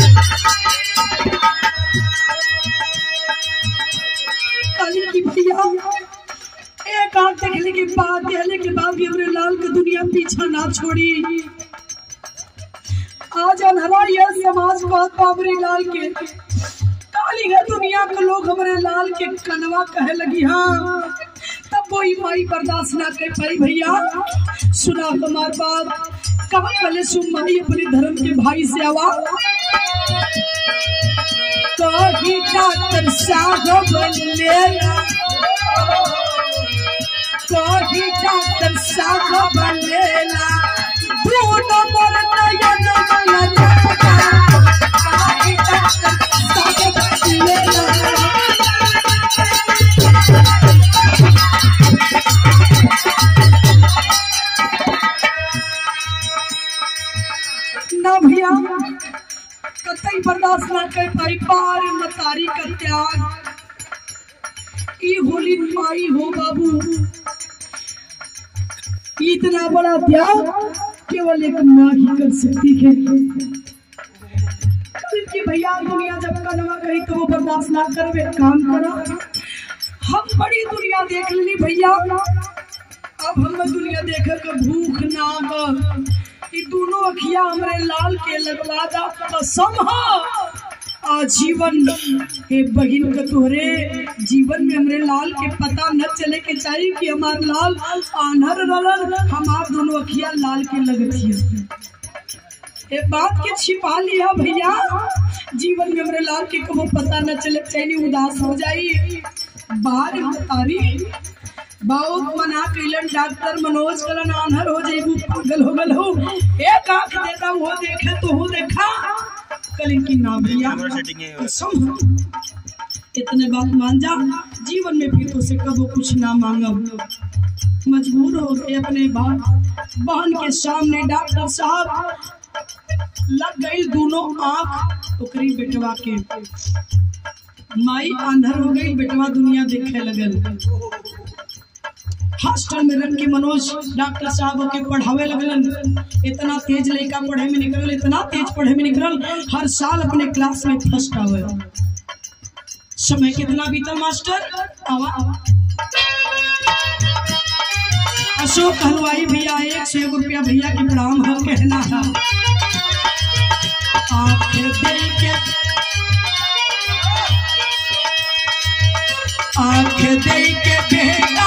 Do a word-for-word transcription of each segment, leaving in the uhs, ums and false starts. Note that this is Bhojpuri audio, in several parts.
काली की भैया एक आंख देखने के बाद देखने के बाद भी हमरे लाल का दुनिया पीछा ना छोड़ी। आज अनहरा यह समाज बात हमरे लाल के काली है दुनिया के लोग हमरे लाल के कनवा कहे लगी। हाँ तब कोई माई बर्दाश्त ना कर पाई। भैया सुना हमार बात कहा पहले सुन माई अपने धर्म के भाई से आवा कही डॉक्टर साहब लेला कही डॉक्टर साहब लेला दो नंबर नयन वाला कही डॉक्टर साहब लेला ना भैया कतई बर्दाश्त ना कर पाई पार मतारी का त्याग। ई होली माई हो बाबू इतना बड़ा त्याग केवल एक माँ ही कर सकती है। कि भैया दुनिया जब कनवा कही तो वो बर्दाश्त ना करे काम करा। हम बड़ी दुनिया देख ली भैया अब हम दुनिया देख के भूख ना ये दोनों अखिया हमरे लाल के लगवा दा कसम आजीवन हे बहिन का तोहरे जीवन में हमरे लाल के पता न चले के चाहिए कि हमार लाल आनहर रलन हमार दोनों अखिया लाल के लगती है। ये बात के छिपा लिया भैया जीवन में हमरे लाल के कबो पता न चले चाहिए उदास हो जाई। बार तारी बहुत मना कैलन डॉक्टर मनोज कलन आनहर हो जाइबू पागल हो गल हो एक आंख देता वो देखे तो वो देखा कलिन की ना भैया इतने बात मान जा जीवन में फिर तो से कबो कुछ ना मांगब। मजबूर हो गए अपने बहन के सामने डॉक्टर साहब लग गई दोनों आंख ओकरी बेटवा के माई आंधर हो गई बेटवा दुनिया देखे लगल। हॉस्टल में रख के मनोज डॉक्टर साहब के पढ़ावे लगलन। इतना तेज लड़का पढ़े में निकल इतना तेज पढ़े में निकल हर साल अपने क्लास में फर्स्ट आवे। समय कितना बीता मास्टर आवा अशोक हलवाई भैया एक सौ एक रुपया भैया के प्रणाम है कहना है आँख दे के आँख दे के बेटा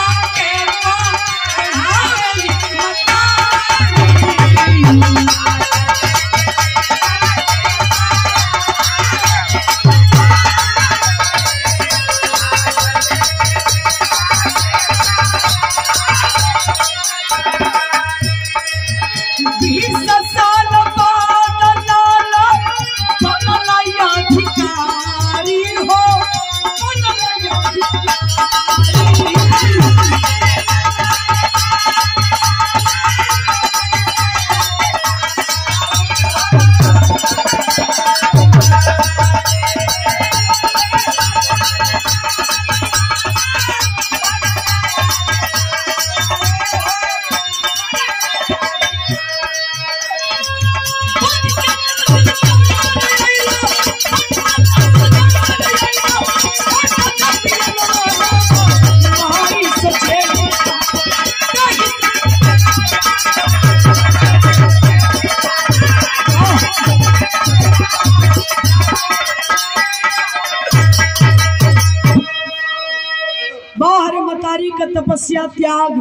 तपस्या त्याग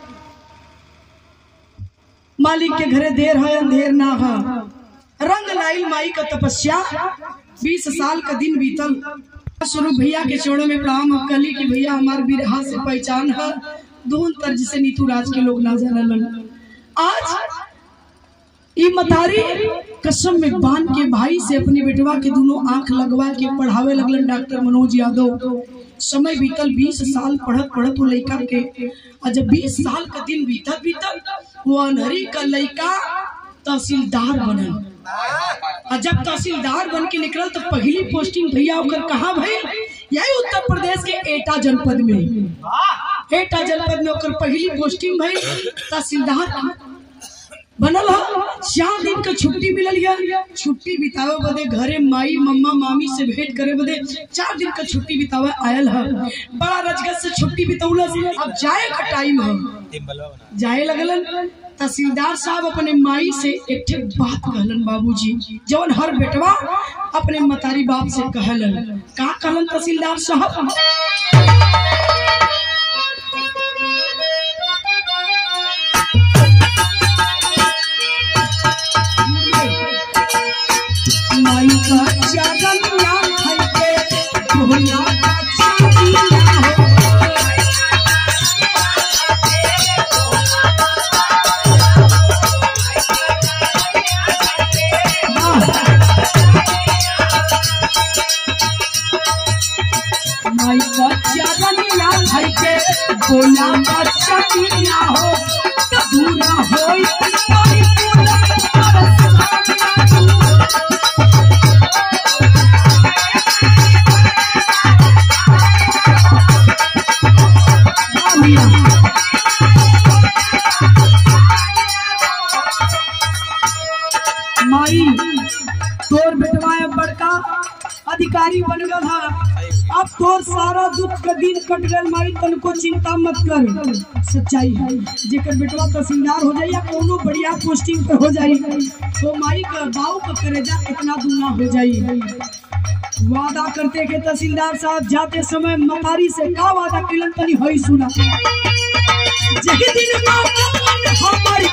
मालिक के घरे देर है अंधेर ना है रंग लाई माई का तपस्या बीस साल का दिन बीतल। स्वरूप भैया के चरणों में प्रणाम कली की भैया हमारे बिरहा से पहचान है दोन तर्ज से नीतू राज के लोग ना जानलन। आज ये मतारी कसम में बांध के भाई से अपने बेटवा के दोनों आंख लगवा के पढ़ावे लगलन डॉक्टर मनोज यादव। समय बीतल बीस साल पढ़त पढ़त वो लड़का के और जब बीस साल का दिन बीतल बीतल वो अनहरी का लड़का तहसीलदार बनल। और जब तहसीलदार बन के निकल तो पहली पोस्टिंग भैया होकर कहाँ भाई यही उत्तर प्रदेश के एटा जनपद में एटा जनपद में होकर पहली पोस्टिंग भाई तहसीलदार। बनल है। चार दिन का छुट्टी मिलल है, छुट्टी बितावे बदे घरे माई मम्मा मामी से भेंट करे बदे चार दिन का छुट्टी बितावे आयल है। बड़ा रजगत से छुट्टी बितौलस। अब जाए का टाइम है, जाए लगलन। तहसीलदार साहब अपने माई से एक ठे बात कहलन बाबूजी, जवन हर बेटवा अपने मतारी बाप से कहलन। का कहलन तहसीलदार साहब? माई का चरनिया खइके भोला का चरनिया हो। माई का चरनिया खइके भोला का चरनिया हो। पूरा होई माई पूरा माई तोर बेटवा बड़का अधिकारी बन गल है। अब तोर सारा दुख का दिन कट गल माई, तनको चिंता मत कर। सच्चाई है जेकर बेटवा तहसीलदार हो जाए या कोनो बढ़िया पोस्टिंग पे हो जाए तो माई का बाऊ का करेजा इतना दूना हो जाए। वादा करते के तहसीलदार साहब जाते समय मतारी से का वादा किलन तनी होई सुना। जही दिन हमारी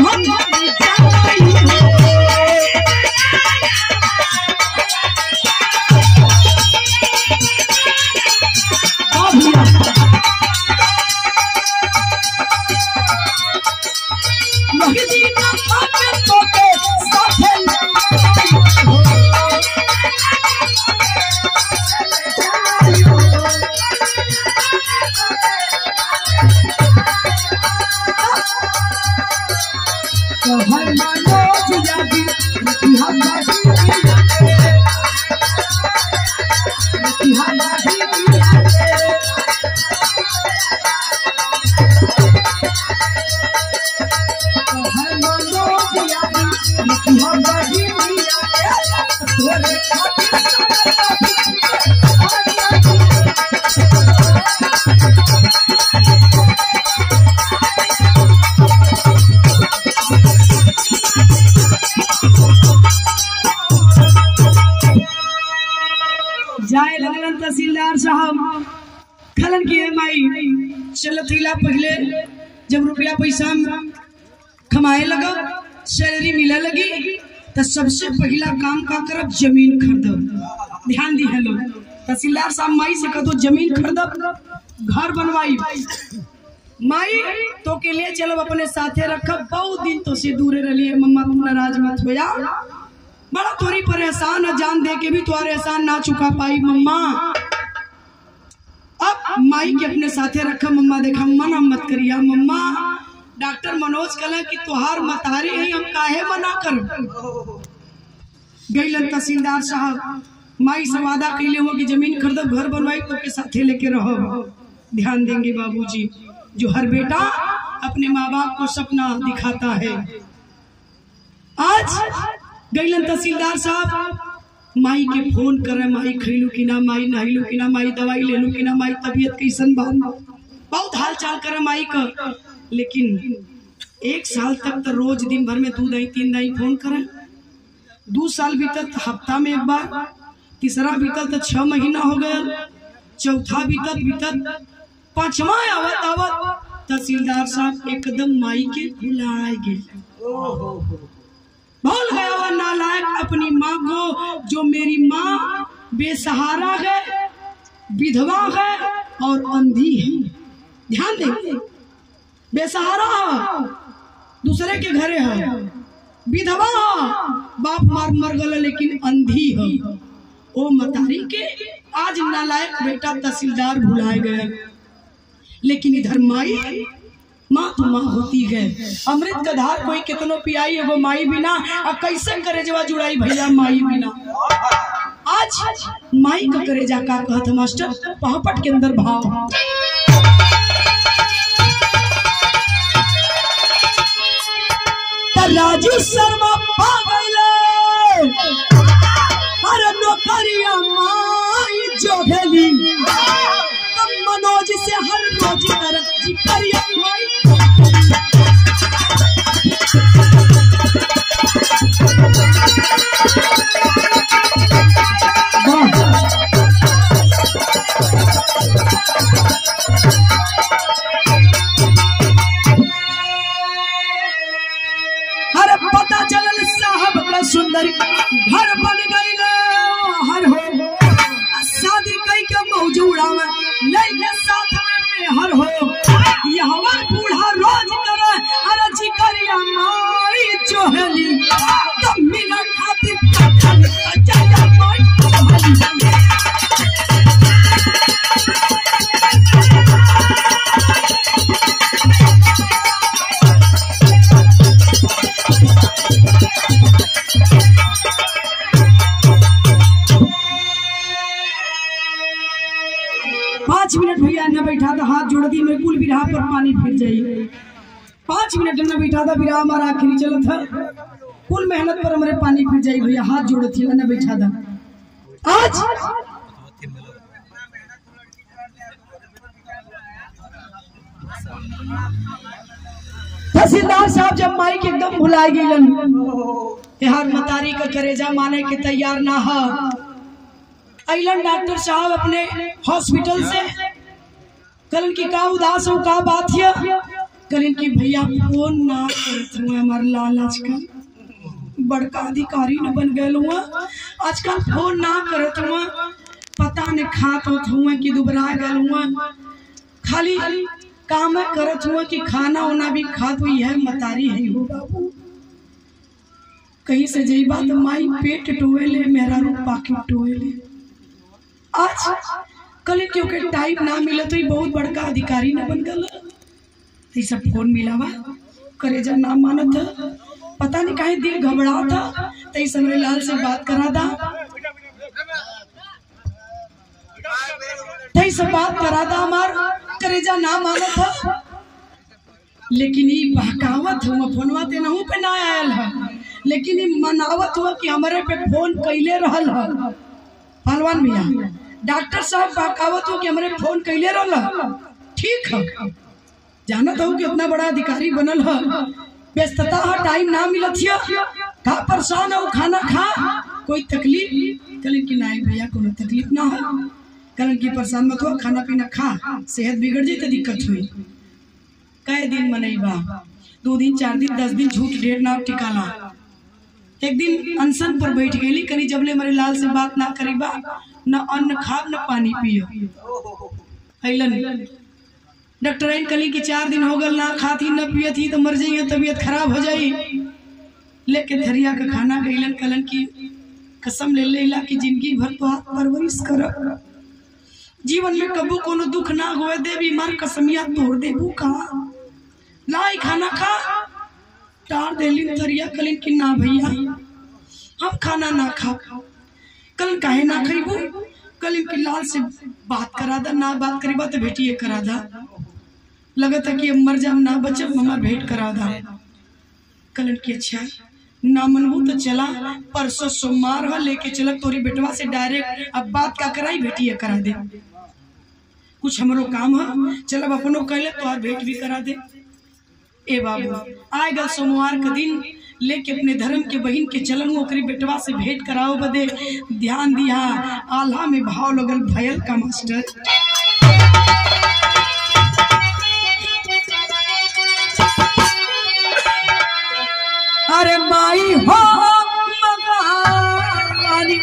जाए लगलन तहसीलदार साहब खलन की माई चलत हिला। पहले जब रुपया पैसा कमाए लगा, सैलरी मिले लगी, तो सबसे पहला काम का करब जमीन खरीदब। ध्यान दी हेलो तहसीलदार साहब माई से कह दो जमीन खरीदब, घर बनवाई। माई तो के लिए चलो अपने साथे रखब, बहुत दिन तो से दूरे रहिए मम्मा, तुम नाराज मत हो जा। बड़ा थोड़ी परेशान है, जान दे के भी तुम्हारे एहसान ना चुका पाई मम्मा। अब माई के अपने साथे रखा। मम्मा देखा मना मत करिया मम्मा, डॉक्टर मनोज कहला कि तुहार मतारी है, हम काहे मना कर। गईलन तहसीलदार साहब माई से वादा कैले हो कि जमीन खरीदब, घर बनवाई, तो के साथे लेके रहो। ध्यान देंगे बाबूजी, जो हर बेटा अपने माँ बाप को सपना दिखाता है। आज गईलन तहसीलदार साहब माई के फोन करे, माई खैलू कि ना, माई नहलू कि ना, माई दवाई ले लू कि ना, माई तबीयत कैसन बा, बहुत हाल चाल करे माई का। लेकिन एक साल तक तो रोज दिन भर में दो दाई तीन दाई फोन करे। दो साल बीतत हफ्ता में एक बार, तीसरा बीतत तो छह महीना हो गया, चौथा बीतत बीतत पांचवा आवत आवत तहसीलदार साहब एकदम माई के भुलाए गए। भूल गया वह नालायक अपनी माँ को, जो मेरी माँ बेसहारा है, विधवा है और अंधी है। ध्यान दे, बेसहारा है, दूसरे के घरे है, विधवा है, बाप मार मर गल लेकिन अंधी है। ओ मतारी के आज नालायक बेटा तहसीलदार भुलाए गए। लेकिन इधर माई, माँ तो माँ होती है। अमृत का धार कोई कितनो पियाई है वो माई बिना, अब कैसे करेजवा जुड़ाई भैया माई बिना। आज माई का करेजा का कहत मास्टर, पहापट के अंदर भाव। राजू शर्मा पागल अरे नौकरिया माई जोगेली मनोज से हर रोज तरक्की करिया माई अरे पता चलल साहब का सुंदर घर बन गई हर हो शादी कई के मौजूदा में लइके साथ में हर हो यहवा बूढ़ा रोज करे अरे जिकरिया माई जोहली तब मिला खातिर कथन अजया माई पाँच मिनट भैया न बैठा था हाथ जोड़ दी मेरे कुल बिरहा पर पानी फिर जाइए पाँच मिनट न बैठा था बिरहा हमारा आखिरी चला था कुल मेहनत पर हमारे पानी फिर जाइए भैया हाथ जोड़ थी न बैठा था आज तहसीलदार साहब जब माइक एकदम भुला गई यार मतारी का करेजा माने के तैयार ना है अलन डॉक्टर साहब अपने हॉस्पिटल से कलन की का उदास हो का बात है कलन की भैया फोन ना करत हुए हमार लाल आजकल बड़का अधिकारी न बन गए हुआ आजकल फोन ना करत हुआ पता न खात होत हुआ कि दुबरा गए हुआ खाली काम करत हुआ कि खाना उना भी खात हुई है मतारी है हो बाबू कहीं से जई बात माई पेट टोएले मेरा रूप पाकी टोएले आज कल क्योंकि टाइम ना मिला तो ये बहुत बड़का अधिकारी न बन गया सब फोन मिला वा करेजा ना माना था पता नहीं काहे दिल घबरा था तई समरे लाल से बात करा था तई सब बात करा था हमार करेजा ना माना था लेकिन ये बहकावत हुआ फोनवा ते नहू पे ना आयल है लेकिन ये मनावत हुआ कि हमारे पे फोन कैले रहल है पहलवान भैया डॉक्टर साहब बहकावत हो कि हमारे फोन कैले रहल ठीक है जानत हो कि उतना बड़ा अधिकारी बनल है व्यस्तता है टाइम ना मिलत है का परेशान हो खाना खा कोई तकलीफ कल की नहीं भैया कोनो तकलीफ ना है कल की परेशान मत हो खाना पीना खा सेहत बिगड़ जाए तो दिक्कत हुई कई दिन मनईबा दो दिन चार दिन दस दिन झूठ ढेर ना टिकाला एक दिन अनशन पर बैठ गई कहीं जबले मेरे लाल से बात ना करीबा न अन्न खाब न पानी पियो अलन डॉक्टर कली की चार दिन हो गल ना खाती न पियत ही तो मर जाइए तबीयत खराब हो जाई लेके धरिया का खाना गईलन कलन की कसम ले लेला कि जिंदगी भर तो हाथ परवरिश कर जीवन में कबू कोनो दुख ना होए दे बीमार कसमिया तोड़ देबू कहा लाई खाना खा टार देलिन धरिया कलिन की ना भैया हम खाना ना खा कल काहे ना खरीबू कल इनकी लाल से बात करा दा ना बात करीबा तो भेटिए करा दा लगता कि अब मर जाम ना बचब हमार भेंट करा दा कल इनकी अच्छा ना मनबू तो चला परसों सोमवार है लेके चलक तोरी बेटवा से डायरेक्ट अब बात का कराई भेटिए करा दे कुछ हमरो काम है चल अब अपनों कहले तो और भेंट भी करा दे ए बाबू आए गल सोमवार का दिन लेके अपने धर्म के बहन के चलन ओकरी बेटवा से भेंट कराओ बदे ध्यान दिया आल्हा में भाव लगल भयल का मास्टर अरे माई हो मगानी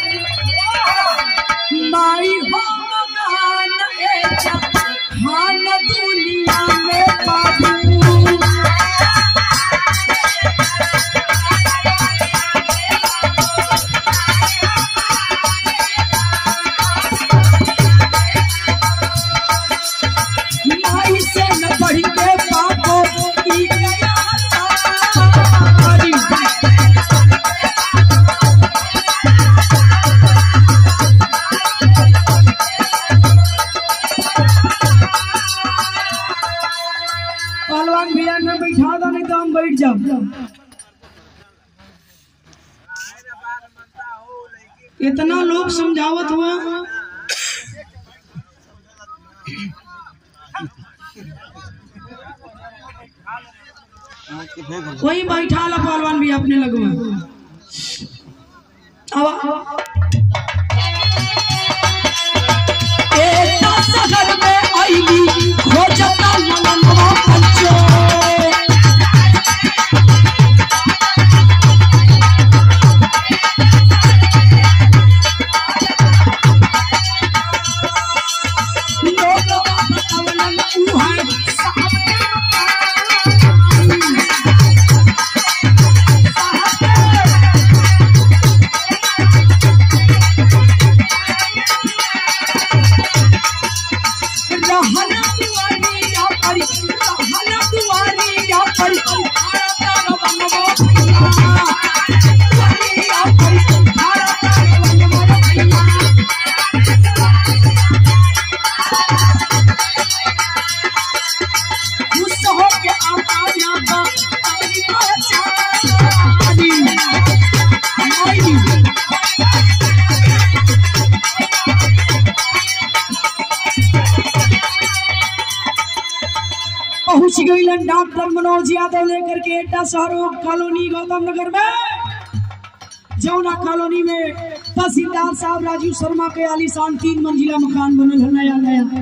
माई हो मगान खान दुनिया में बाबू इतना लोग समझावत हुआ वही बैठा ला पहलवान भी अपने लगवा शहर में आईली खोजता ललनवा पंचो पहुंच गई डॉक्टर मनोज यादव लेकर के एटा शहरों कॉलोनी गौतम नगर में जौना कॉलोनी में तहसीलदार साहब राजू शर्मा के आलीशान तीन मंजिला मकान बनल है नया नया।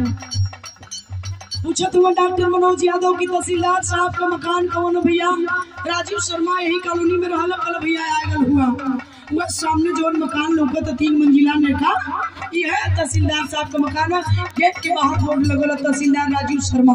पूछत हुआ डॉक्टर मनोज यादव की तहसीलदार साहब का मकान कौन भैया? राजू शर्मा यही कॉलोनी में रहल कल भैया आगल हुआ वह सामने जो मकान लोग तीन मंजिला ने का यह तहसीलदार साहब का मकान है। गेट के बाहर बोर्ड लगल तहसीलदार राजू शर्मा।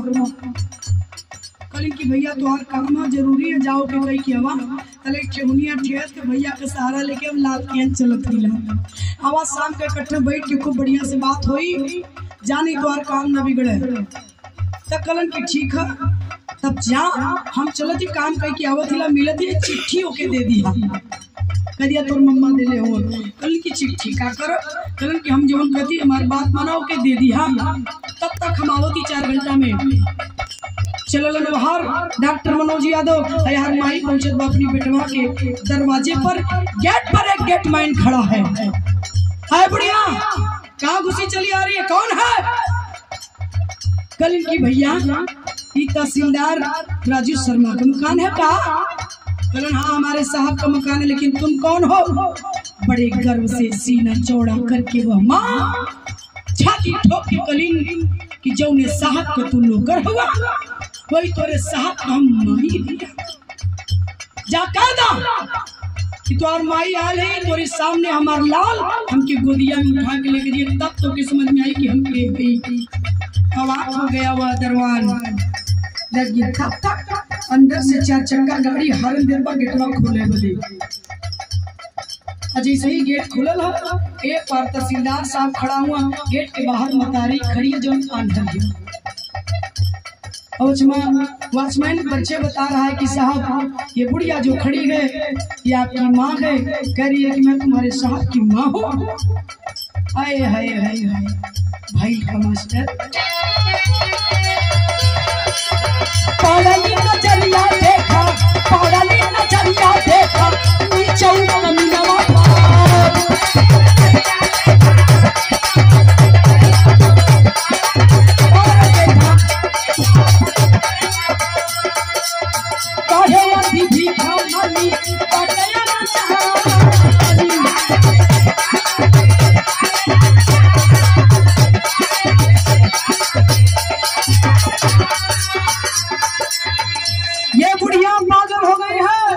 कल की भैया तुम्हार काम है जरूरी है जाओ के कई के हवा कल ठेहुनिया ठेस के भैया के सहारा लेके हम लाल के चलत रही आवाज शाम के इकट्ठे बैठ के खूब बढ़िया से बात हुई जानी तुम्हार काम न बिगड़े तब कलन की ठीक है तब जा हम चलती काम कई के आवत हिला मिलत ही चिट्ठी होके दे दिया कदिया तोर मम्मा देले हो कल की चिट्ठी का कर कलन की हम जवन कहती हमारी बात मानो के दे दिया तब तक हम आवती चार घंटा में चलो बाहर डॉक्टर मनोज यादव यार माई पहुंचत अपनी बेटवा के दरवाजे पर गेट पर एक गेट मैन खड़ा है हाय बुढ़िया कहाँ घुसी चली आ रही है कौन है? कल इनकी भैया तहसीलदार राजू शर्मा का मकान है का? कलन हाँ हमारे साहब का मकान है लेकिन तुम कौन हो? बड़े गर्व से सीना चौड़ा करके वह माँ छाती ठोक के कलीन कि जौने साहब का तुम नौकर हुआ कोई तोरे साहब हम माई लिया जा कह दा कि तोर माई आल है तोरे सामने हमार लाल हमके गोदिया में उठा के लेके दिए तब तो के समझ में आई कि हम के गई आवाज हो गया वह दरवान लग गया तब तक अंदर से चार चक्का गाड़ी हर देर पर गेटवा खोले बोली अजय सही गेट खुलल है एक बार तहसीलदार साहब खड़ा हुआ गेट के बाहर मतारी खड़ी है जो अंदर है वॉचमैन बच्चे बता रहा है कि साहब ये बुढ़िया जो खड़ी है ये आपकी माँ है कह रही है कि मैं तुम्हारे साहब की माँ हूँ। आए हाय हाय हाय भाई का मास्टर पौड़ाली नजरिया देखा पौड़ाली नजरिया देखा नीचे कमीनवा ये बुढ़िया पागल हो गई है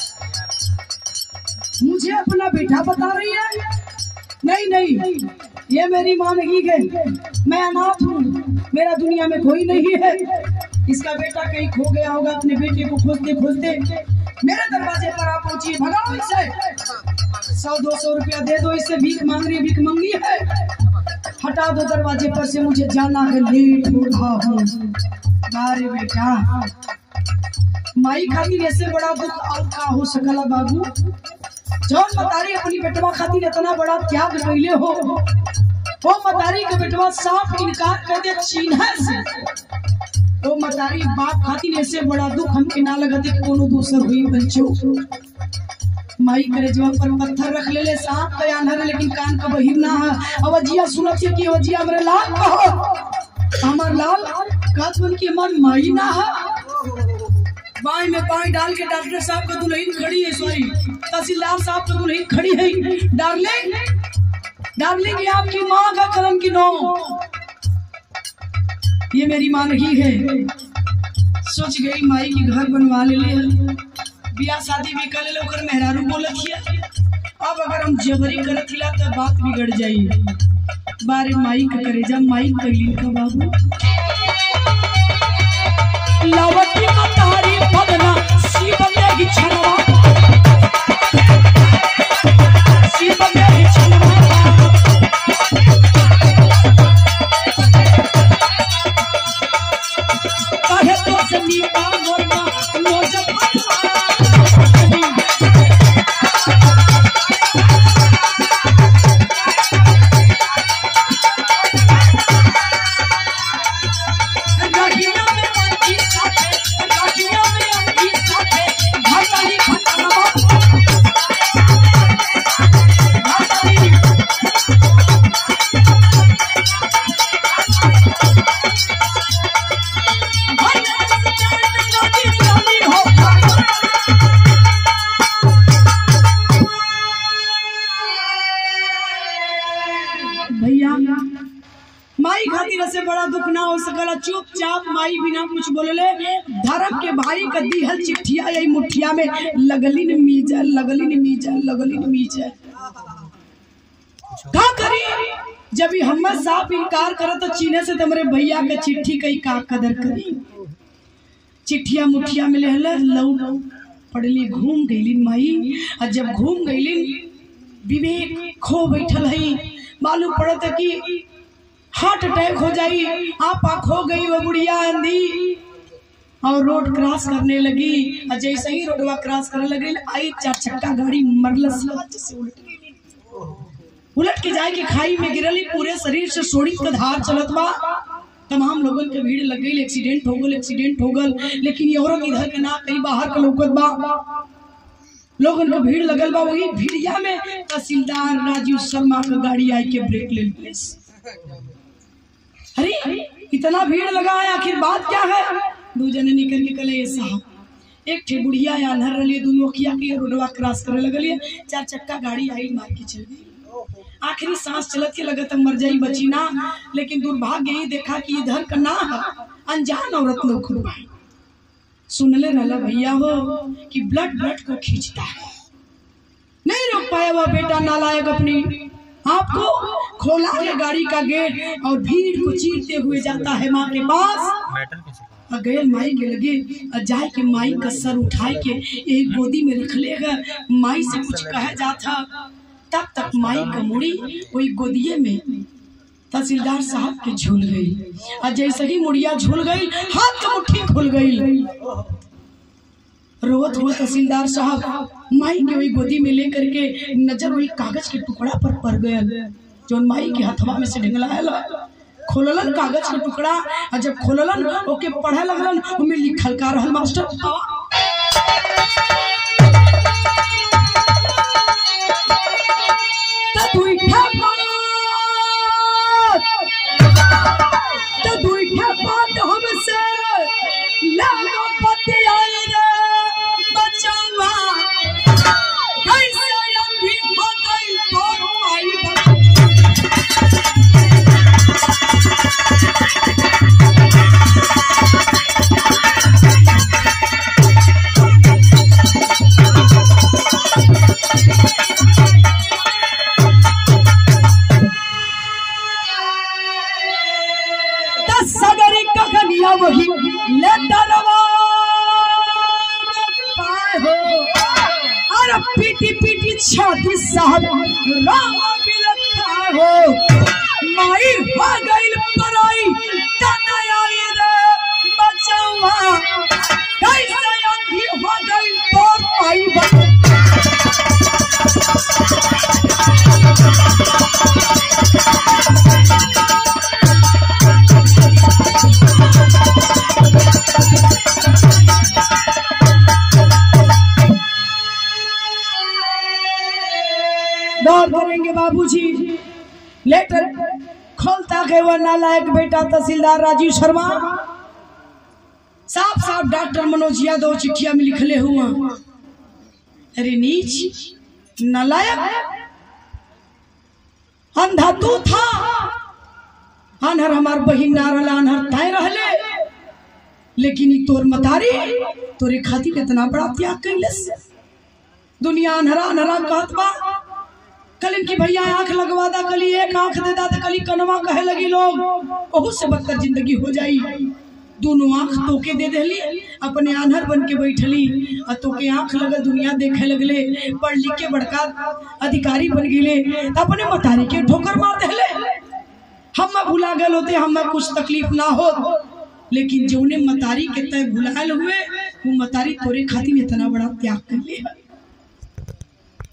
मुझे अपना बेटा बता रही है। नहीं नहीं ये मेरी माँ नहीं है मैं अनाथ हूँ मेरा दुनिया में कोई नहीं है। इसका बेटा कहीं खो गया होगा अपने बेटे को खोजते खोजते मेरे दरवाजे पर आप पहुंचिए भगाओ इसे सौ दो सौ रुपया दे दो इससे भीख मांग रही भीख मंगी है हटा दो दरवाजे पर से मुझे जाना है लेट हो रहा हूँ। अरे बेटा माई खातिर ऐसे बड़ा दुख और का हो सकला बाबू जौन मतारी अपनी बेटवा खातिर इतना बड़ा त्याग कैले हो वो मतारी के बेटवा साफ इनकार कर दे चिन्ह से वो मतारी बाप खातिर ऐसे बड़ा दुख हमके ना लगते कोनो दूसर हुई बच्चों माई करे जवाब पर पत्थर रख ले ले सांप का आंधर लेकिन कान का बहिर ना है। अवजिया सुनत है कि अवजिया हमरे लाल कहो हमार लाल कात बन की हमार माई ना है। बाई में बाई डाल के डॉक्टर साहब का दुल्हन खड़ी है, सॉरी तहसीलदार साहब का दुल्हन खड़ी है। डार्लिंग डार्लिंग ये आपकी माँ का करम की नो, ये मेरी माँ नहीं है। सोच गई माई की घर बनवा ले ले, बियाह शादी भी कर ले ओकर मेहरारू बोलत हिया। अब अगर हम जबरी करत हिला तो बात बिगड़ जाई। बारे माई का करे जा माई कैली का बाबू लावटी का तारी पगना सीब में ही छलवा सीब में ही छलवा कहे तो जमी का मोरना मोजब माई खातिर से बड़ा दुख ना हो सकला। चुपचाप माई बिना कुछ बोलले धर्म के भाई का दीहल चिट्ठिया यही मुठिया में लगली न मीजा लगली न मीजा लगली न मीजा का करी। जब हम साफ इनकार करे तो चीने से तुम्हारे भैया के चिट्ठी कई का कदर करी। चिट्ठिया मुठिया में लहला लौ पड़ली घूम गईली माई। और जब घूम गईली विवेक खो बैठल है, मालूम पड़त कि हार्ट अटैक हो जाई। आप आँख हो गई वो बुढ़िया अंधी और रोड क्रॉस करने लगी। और जैसे ही रोडवा क्रॉस करने लगी आई चार चक्का गाड़ी मरलस से उलट गई। उलट के जाए के खाई में गिरली, पूरे शरीर से सोड़ी का धार चलत बा। तमाम लोगन के भीड़ लग गई, एक्सीडेंट हो गल एक्सीडेंट हो गल। लेकिन ये औरत इधर के ना कहीं बाहर का लोकत बा, लोगन के भीड़ लगल बा। वही भीड़िया में तहसीलदार राजीव शर्मा का गाड़ी आई के ब्रेक ले ली। अरे इतना भीड़ लगा है, आखिर बात क्या है। दो जने निकल के कले साहब एक ठे बुढ़िया या नहर रही, दोनों किया कि रोडवा क्रॉस करे लगलिए। चार चक्का गाड़ी आई मार के चल गई। आखिरी सांस चलत के लगत मर जाई बची ना। लेकिन दुर्भाग्य ही देखा कि इधर का ना है, अनजान औरत लोग खुद सुनले रहला भैया हो कि ब्लड ब्लड को खींचता है। नहीं रोक पाया वह बेटा नालायक अपनी आपको खोला के गाड़ी का गेट और भीड़ को चीरते हुए जाता है माँ के पास। गए माई के लगे जाए के माई का सर उठाए के एक गोदी में रख लेगा। माई से कुछ कहा जाता तब तक माई का मुड़ी वही गोदिये में तहसीलदार साहब के झूल गई। और जैसे ही मुड़िया झूल गई हाथ का मुट्ठी खुल गई। रोवत हुआ तहसीलदार साहब माई के वही गोदी में लेकर के नजर वही कागज के टुकड़ा पर पड़ गया जो माई के हथवा में से ढंगलाया। खोललन कागज के टुकड़ा और जब खोललन ओके पढ़े लगलन उनमें लिखल का रहल मास्टर वही और पीटी पीटी छाती साहब रामा बिलखा हो माई हो गई पराई तनया रे बचवा कैसे अंधी हो गई तोर माई बन लेटर खोलता के वह नालायक बेटा तहसीलदार राजीव शर्मा साफ साफ डॉक्टर मनोज यादव चिट्ठिया में लिखले हुआ, अरे नीच नालायक अंधा तू था, अनहर हमार बहिन ना रहला, अनहर ताए रहले, लेकिन तोर मतारी तोरे खातिर इतना बड़ा त्याग कैलस। दुनिया अनहरा अनहरा कहत बा, कल इनकी भैया आंख लगवा दा, कली एक आंख दे दा, कली कनवा कहे लगी लोग, बहुत से बदतर जिंदगी हो जाई। दोनों आंख तोके दे देली, अपने आन्हर बन के बैठली, और तोके आंख लगल दुनिया देखे लगले, पढ़ लिख के बड़का अधिकारी बन गए, अपने मतारी के ठोकर मार देले। हम भुला गए होते, हमें कुछ तकलीफ ना हो, लेकिन जो उन्हें मतारी के तय भुलायल हुए, वो मतारी तोरे खातिर इतना बड़ा त्याग कर ले।